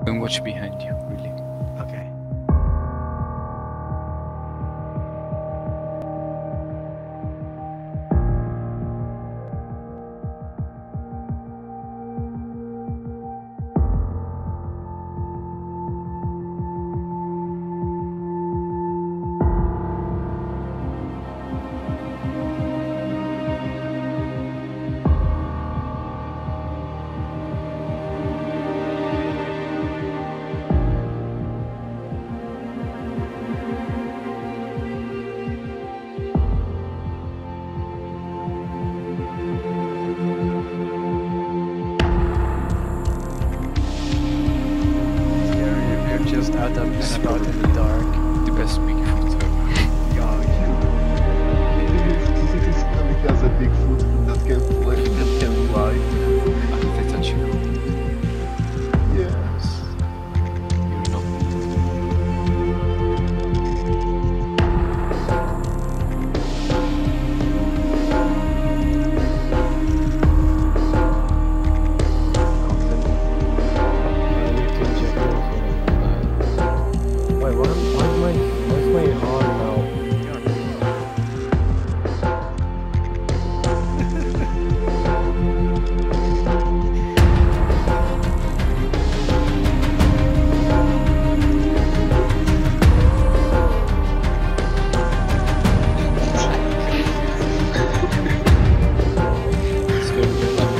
Don't watch behind you, really. Okay. You're just out up and about in the dark. The best Bigfoot ever. Oh, yeah. It's because a Bigfoot that can fly, that can fly. They touch you. Yes. You're not. Wait, why's my arm now? It's going to be